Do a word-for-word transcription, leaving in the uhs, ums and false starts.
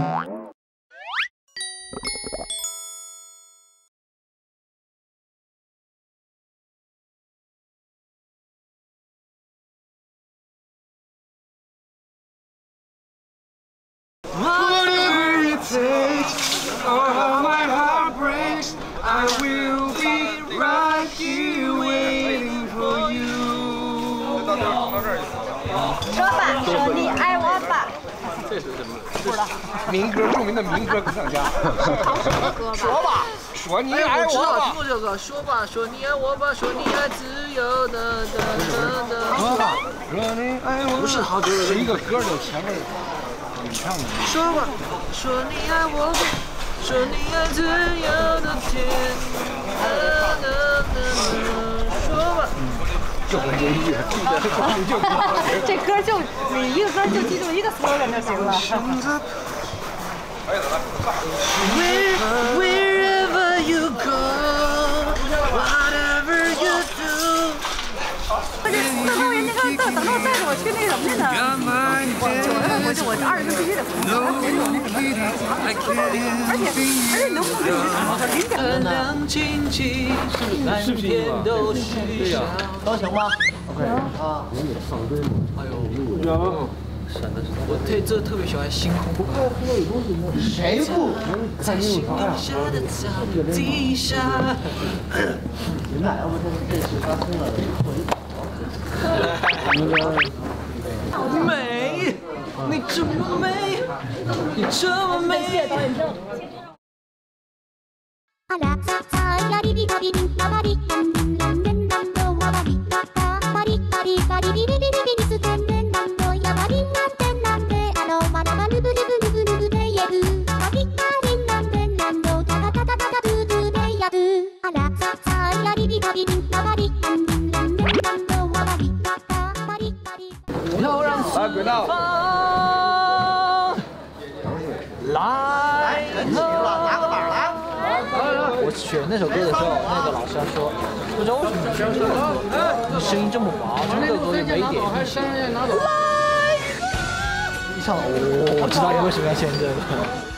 Whatever it takes, or how my heart breaks, I will be right here waiting for you。 说吧，说你爱我吧。 这是什么？不知道。民歌，著名的民歌歌唱家。说吧，说你爱我吧。 听过这个，说吧，说你爱我吧，说你爱自由的的的的。 说吧，说你爱我。不是，好久是一个歌的前面。 说吧，说你爱我吧，说你爱自由的天。说吧， 这我就记得，就这歌就你一个歌就记住一个 slogan 就行了。 Wherever you go, whatever you do。 不是，等到人那个等等到带着我去那什么去呢？我九月份回去，我二月份必须得回去，我回去我那什么，而且而且能不能临点亮晶晶，满天都是沙。 高行吗 ？OK 啊。哎呦，闪的闪的，我特这特别喜欢星空。 谁不？ 在星空下的草地上。 你们俩要不这这是发生了？ 美，你这么美，你这么美。谢谢导演证。あらさやりびたびんたばりんんんんんんどわばりたばりばりばりびびびびびりすてんでんなんどやばりんなんてんなんであのまだまるぶるぶるぶるぶでやるばりばりんなんてんなんどたたたたたたぶぶでやるあらさやりびたびんたばりんんんんんどわばり飘然四方，来拿个板来。我选那首歌的时候，那个老师还说，不知道为什么选这首歌，你声音这么滑，唱这个歌也没点力气。一唱，哦，我知道你为什么要选这个。